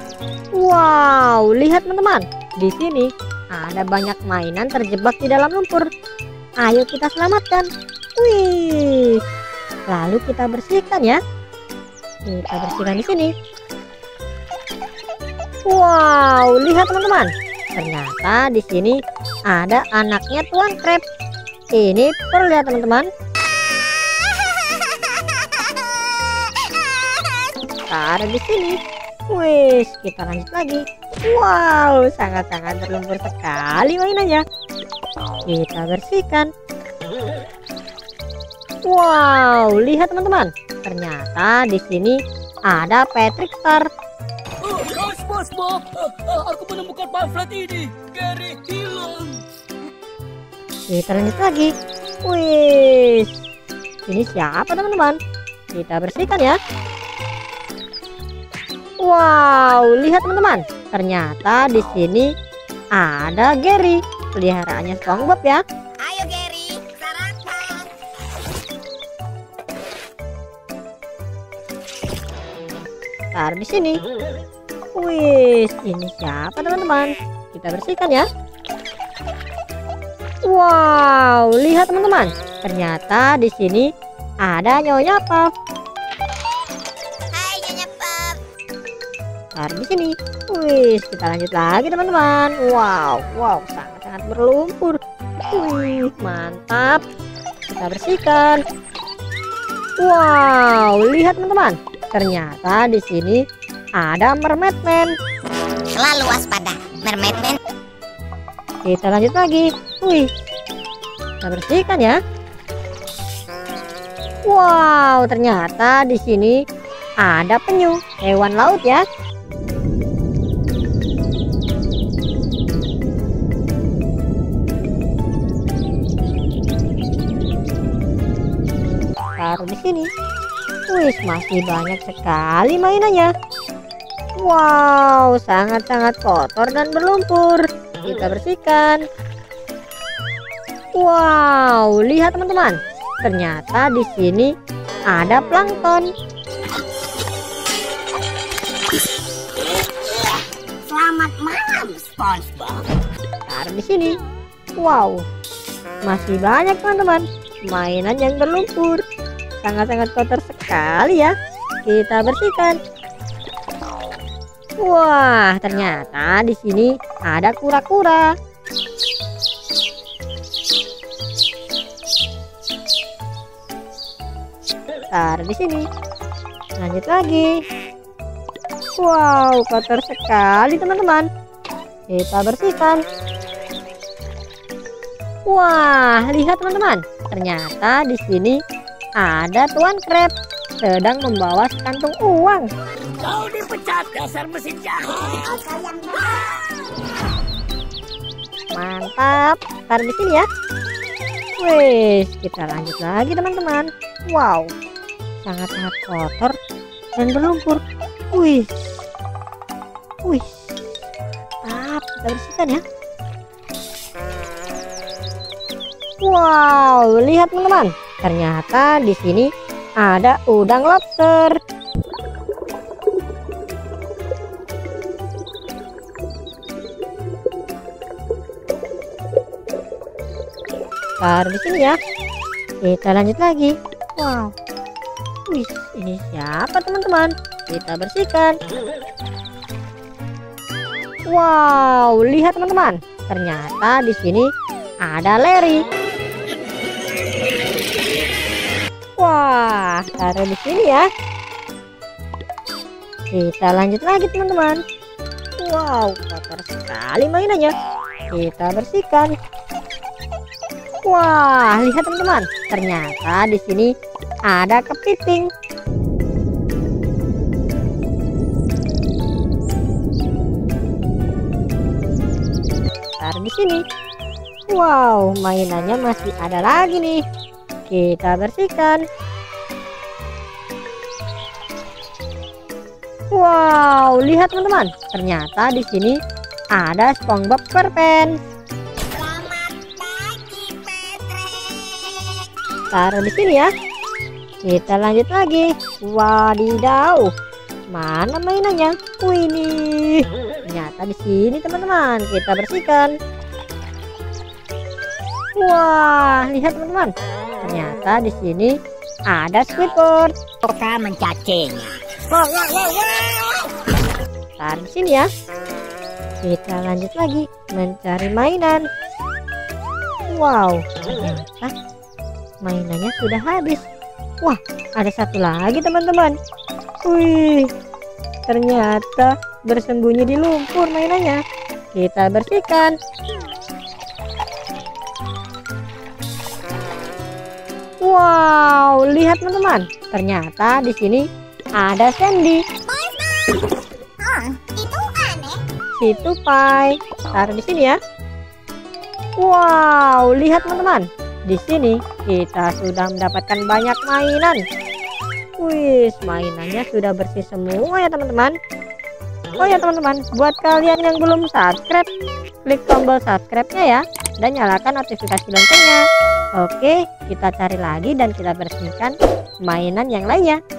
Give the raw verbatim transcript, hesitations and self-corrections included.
Wow, lihat teman-teman. Di sini ada banyak mainan terjebak di dalam lumpur. Ayo kita selamatkan. Wih. Lalu kita bersihkan ya. Kita bersihkan di sini. Wow, lihat teman-teman. Ternyata di sini ada anaknya Tuan Crab. Ini pearl ya teman-teman. Taruh di sini. Wih, kita lanjut lagi. Wow, sangat-sangat berlumpur sekali mainannya. Kita bersihkan. Wow, lihat teman-teman. Ternyata di sini ada Patrick Star. Oh, SpongeBob, aku menemukan pamflet ini. Gary hilang. Kita lanjut lagi. Wih, ini siapa teman-teman? Kita bersihkan ya. Wow, lihat teman-teman. Ternyata di sini ada Gary, peliharaannya SpongeBob ya. Ayo Gary, sarapan. Taruh di sini. Wih, ini siapa teman-teman? Kita bersihkan ya. Wow, lihat teman-teman. Ternyata di sini ada Nyonya Puff. Hai Nyonya Puff. Taruh di sini. Wih, kita lanjut lagi teman-teman. Wow, wow, sangat-sangat berlumpur. Wih, mantap. Kita bersihkan. Wow, lihat teman-teman. Ternyata di sini ada Mermaid Man. Selalu waspada, Mermaid Man. Kita lanjut lagi. Wih, kita bersihkan ya. Wow, ternyata di sini ada penyu, hewan laut ya. Taruh di sini. Wih, masih banyak sekali mainannya. Wow, sangat-sangat kotor dan berlumpur. Kita bersihkan. Wow, lihat teman-teman. Ternyata di sini ada plankton. Selamat malam, SpongeBob. Taruh di sini. Wow, masih banyak teman-teman mainan yang berlumpur. Sangat-sangat kotor sekali ya. Kita bersihkan. Wah, ternyata di sini ada kura-kura. Taruh di sini. Lanjut lagi. Wow, kotor sekali teman-teman. Kita bersihkan. Wah, lihat teman-teman. Ternyata di sini ada Tuan Crab sedang membawa sekantung uang. Kau dipecat, dasar mesin jahat. Mantap. Taruh di sini ya. Wih, kita lanjut lagi teman-teman. Wow, sangat-sangat kotor dan berlumpur. Wih, wih, mantap. Kita bersihkan ya. Wow, lihat teman-teman. Ternyata di sini ada udang lobster. Taruh di sini ya. Kita lanjut lagi. Wow. Wih, ini siapa teman-teman? Kita bersihkan. Wow, lihat teman-teman. Ternyata di sini ada Larry. Wah, taruh di sini ya. Kita lanjut lagi teman-teman. Wow, kotor sekali mainannya. Kita bersihkan. Wah, lihat teman-teman. Ternyata di sini ada kepiting. Taruh di sini. Wow, mainannya masih ada lagi nih. Kita bersihkan. Wow, lihat teman-teman. Ternyata di sini ada SpongeBob SquarePants. Selamat pagi, Patrick. Taruh di sini ya. Kita lanjut lagi. Wadidaw. Mana mainannya? Wih, ini Wih, ternyata di sini teman-teman kita bersihkan. Wah, lihat teman-teman. Ternyata di sini ada Squidward. Suka mencacingnya. Wow, wow, wow, wow. Taruh di sini ya. Kita lanjut lagi mencari mainan. Wow, ternyata mainannya sudah habis. Wah, ada satu lagi teman-teman. Wih, ternyata bersembunyi di lumpur mainannya. Kita bersihkan. Wow, lihat teman-teman. Ternyata di sini ada Sandy. Oh, itu aneh. Situ Pai. Taruh di sini ya. Wow, lihat teman-teman. Di sini kita sudah mendapatkan banyak mainan. Wih, mainannya sudah bersih semua ya teman-teman. Oh ya teman-teman, buat kalian yang belum subscribe, klik tombol subscribe-nya ya, dan nyalakan notifikasi loncengnya. Oke, kita cari lagi dan kita bersihkan mainan yang lainnya.